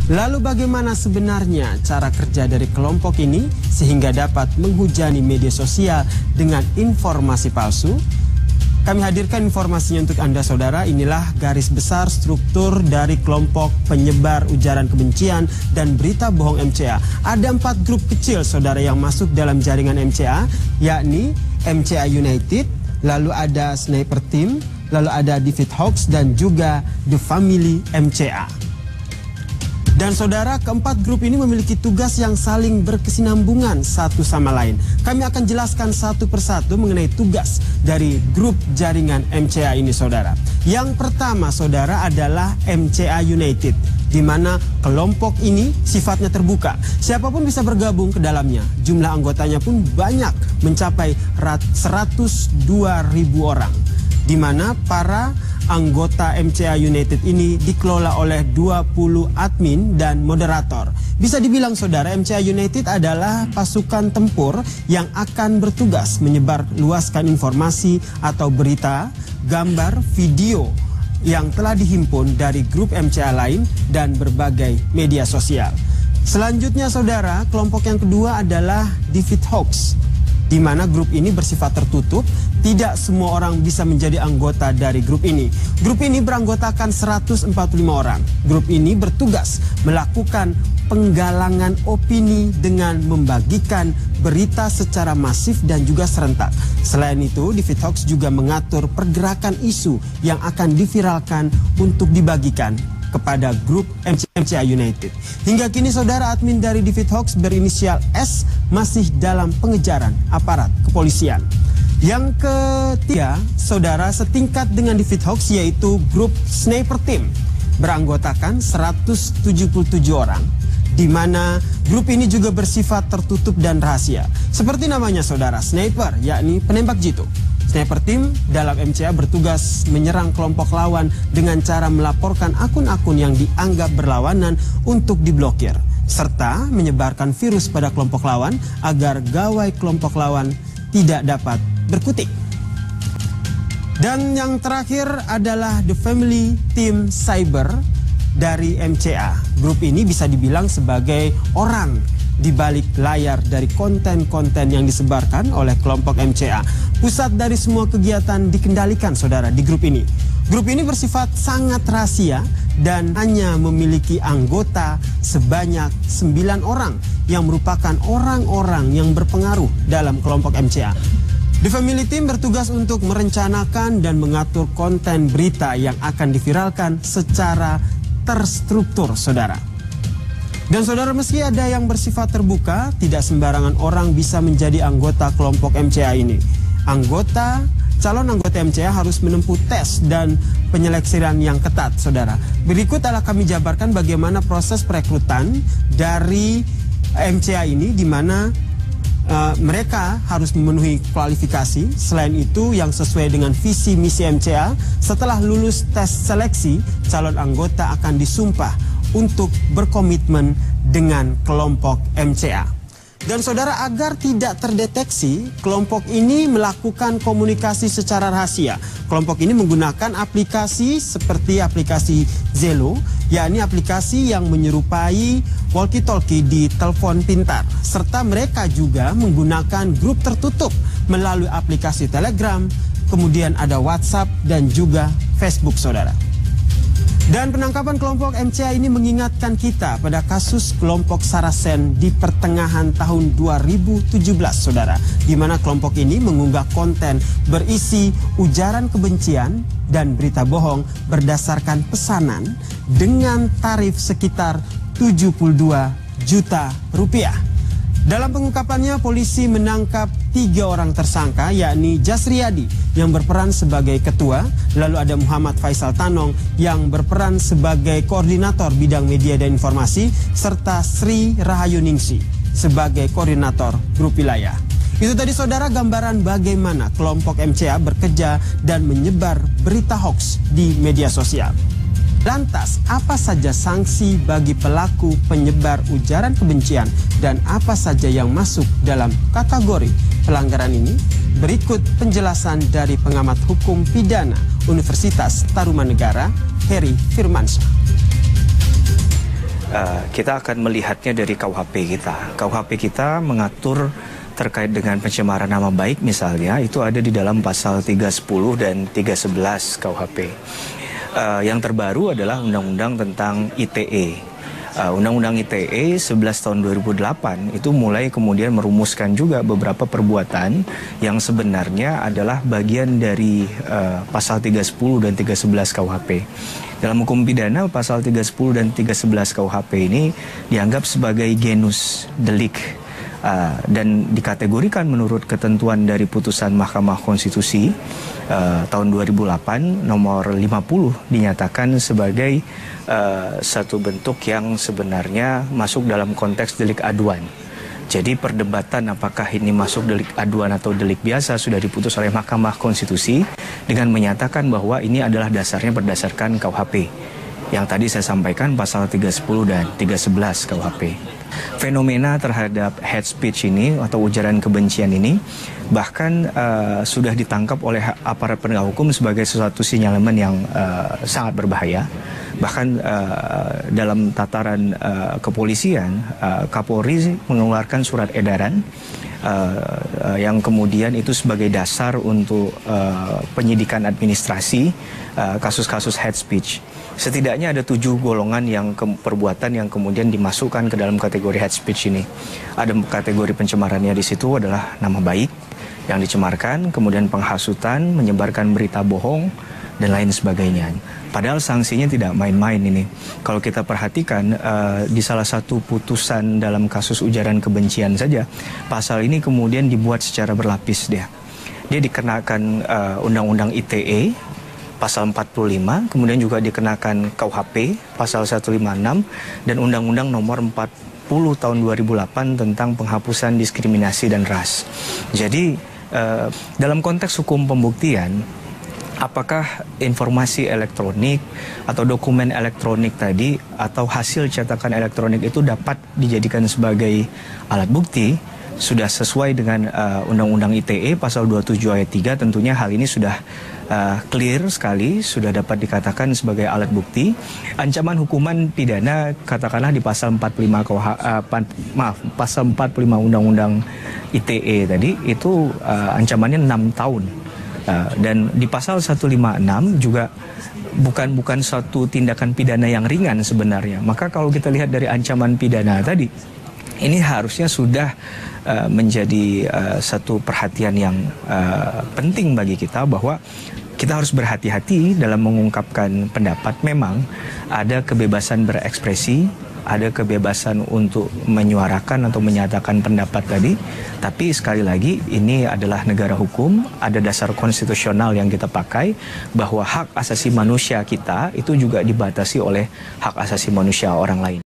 Lalu bagaimana sebenarnya cara kerja dari kelompok ini sehingga dapat menghujani media sosial dengan informasi palsu? Kami hadirkan informasinya untuk Anda saudara. Inilah garis besar struktur dari kelompok penyebar ujaran kebencian dan berita bohong MCA. Ada 4 grup kecil saudara yang masuk dalam jaringan MCA, yakni MCA United, lalu ada Sniper Team, lalu ada Defeat Hoax dan juga The Family MCA. Dan saudara, keempat grup ini memiliki tugas yang saling berkesinambungan satu sama lain. Kami akan jelaskan satu persatu mengenai tugas dari grup jaringan MCA ini saudara. Yang pertama saudara adalah MCA United, di mana kelompok ini sifatnya terbuka. Siapapun bisa bergabung ke dalamnya. Jumlah anggotanya pun banyak, mencapai 102.000 orang. Di mana para anggota MCA United ini dikelola oleh 20 admin dan moderator. Bisa dibilang saudara, MCA United adalah pasukan tempur yang akan bertugas menyebar luaskan informasi atau berita, gambar, video yang telah dihimpun dari grup MCA lain dan berbagai media sosial. Selanjutnya saudara, kelompok yang kedua adalah Defeat Hoax, di mana grup ini bersifat tertutup. Tidak semua orang bisa menjadi anggota dari grup ini. Grup ini beranggotakan 145 orang. Grup ini bertugas melakukan penggalangan opini dengan membagikan berita secara masif dan juga serentak. Selain itu, Defeat Hoax juga mengatur pergerakan isu yang akan diviralkan untuk dibagikan kepada grup MCA United. Hingga kini saudara, admin dari Defeat Hoax berinisial S masih dalam pengejaran aparat kepolisian. Yang ketiga saudara, setingkat dengan Defeat Hoax, yaitu grup Sniper Team, beranggotakan 177 orang, di mana grup ini juga bersifat tertutup dan rahasia. Seperti namanya saudara, sniper, yakni penembak jitu. Sniper Team dalam MCA bertugas menyerang kelompok lawan dengan cara melaporkan akun-akun yang dianggap berlawanan untuk diblokir, serta menyebarkan virus pada kelompok lawan agar gawai kelompok lawan tidak dapat berkutik. Dan yang terakhir adalah The Family Team Cyber dari MCA. Grup ini bisa dibilang sebagai orang di balik layar dari konten-konten yang disebarkan oleh kelompok MCA. Pusat dari semua kegiatan dikendalikan saudara di grup ini. Grup ini bersifat sangat rahasia dan hanya memiliki anggota sebanyak 9 orang yang merupakan orang-orang yang berpengaruh dalam kelompok MCA. The Family Team bertugas untuk merencanakan dan mengatur konten berita yang akan diviralkan secara terstruktur saudara. Dan saudara, meski ada yang bersifat terbuka, tidak sembarangan orang bisa menjadi anggota kelompok MCA ini. Calon anggota MCA harus menempuh tes dan penyeleksian yang ketat saudara. Berikut adalah kami jabarkan bagaimana proses perekrutan dari MCA ini, di mana mereka harus memenuhi kualifikasi. Selain itu, yang sesuai dengan visi misi MCA, setelah lulus tes seleksi, calon anggota akan disumpah untuk berkomitmen dengan kelompok MCA. Dan saudara, agar tidak terdeteksi, kelompok ini melakukan komunikasi secara rahasia. Kelompok ini menggunakan aplikasi seperti aplikasi Zello, yakni aplikasi yang menyerupai walkie-talkie di telepon pintar. Serta mereka juga menggunakan grup tertutup melalui aplikasi Telegram, kemudian ada WhatsApp dan juga Facebook saudara. Dan penangkapan kelompok MCA ini mengingatkan kita pada kasus kelompok Sarasen di pertengahan tahun 2017 saudara, di mana kelompok ini mengunggah konten berisi ujaran kebencian dan berita bohong berdasarkan pesanan dengan tarif sekitar 72 juta rupiah. Dalam pengungkapannya, polisi menangkap 3 orang tersangka, yakni Jasriyadi yang berperan sebagai ketua, lalu ada Muhammad Faisal Tanong yang berperan sebagai koordinator bidang media dan informasi, serta Sri Rahayu Ningsi sebagai koordinator grup wilayah. Itu tadi saudara gambaran bagaimana kelompok MCA bekerja dan menyebar berita hoax di media sosial. Lantas, apa saja sanksi bagi pelaku penyebar ujaran kebencian dan apa saja yang masuk dalam kategori pelanggaran ini? Berikut penjelasan dari pengamat hukum pidana Universitas Tarumanegara, Heri Firmansyah. kita akan melihatnya dari KUHP kita. KUHP kita mengatur terkait dengan pencemaran nama baik misalnya, itu ada di dalam pasal 310 dan 311 KUHP. Yang terbaru adalah Undang-Undang tentang ITE. Undang-Undang ITE 11 tahun 2008 itu mulai kemudian merumuskan juga beberapa perbuatan yang sebenarnya adalah bagian dari pasal 310 dan 311 KUHP. Dalam hukum pidana, pasal 310 dan 311 KUHP ini dianggap sebagai genus delik dan dikategorikan menurut ketentuan dari putusan Mahkamah Konstitusi tahun 2008 nomor 50 dinyatakan sebagai satu bentuk yang sebenarnya masuk dalam konteks delik aduan. Jadi perdebatan apakah ini masuk delik aduan atau delik biasa sudah diputus oleh Mahkamah Konstitusi dengan menyatakan bahwa ini adalah dasarnya berdasarkan KUHP. Yang tadi saya sampaikan pasal 310 dan 311 KUHP. Fenomena terhadap hate speech ini atau ujaran kebencian ini bahkan sudah ditangkap oleh aparat penegak hukum sebagai sesuatu sinyalemen yang sangat berbahaya. Bahkan dalam tataran kepolisian, Kapolri mengeluarkan surat edaran yang kemudian itu sebagai dasar untuk penyidikan administrasi kasus-kasus hate speech. Setidaknya ada 7 golongan yang perbuatan yang kemudian dimasukkan ke dalam kategori hate speech ini. Ada kategori pencemarannya di situ adalah nama baik yang dicemarkan, kemudian penghasutan, menyebarkan berita bohong, dan lain sebagainya. Padahal sanksinya tidak main-main ini. Kalau kita perhatikan di salah satu putusan dalam kasus ujaran kebencian saja, pasal ini kemudian dibuat secara berlapis dia. Dia dikenakan Undang-Undang ITE pasal 45, kemudian juga dikenakan KUHP pasal 156 dan Undang-Undang nomor 40 tahun 2008 tentang penghapusan diskriminasi dan ras. Jadi dalam konteks hukum pembuktian, apakah informasi elektronik atau dokumen elektronik tadi atau hasil cetakan elektronik itu dapat dijadikan sebagai alat bukti? Sudah sesuai dengan Undang-Undang ITE pasal 27 ayat 3, tentunya hal ini sudah clear sekali, sudah dapat dikatakan sebagai alat bukti. Ancaman hukuman pidana katakanlah di pasal 45 pasal 45 Undang-Undang ITE tadi itu ancamannya 6 tahun. Dan di pasal 156 juga bukan suatu tindakan pidana yang ringan sebenarnya. Maka kalau kita lihat dari ancaman pidana tadi, ini harusnya sudah menjadi satu perhatian yang penting bagi kita bahwa kita harus berhati-hati dalam mengungkapkan pendapat. Memang ada kebebasan berekspresi, ada kebebasan untuk menyuarakan atau menyatakan pendapat tadi. Tapi sekali lagi ini adalah negara hukum, ada dasar konstitusional yang kita pakai bahwa hak asasi manusia kita itu juga dibatasi oleh hak asasi manusia orang lain.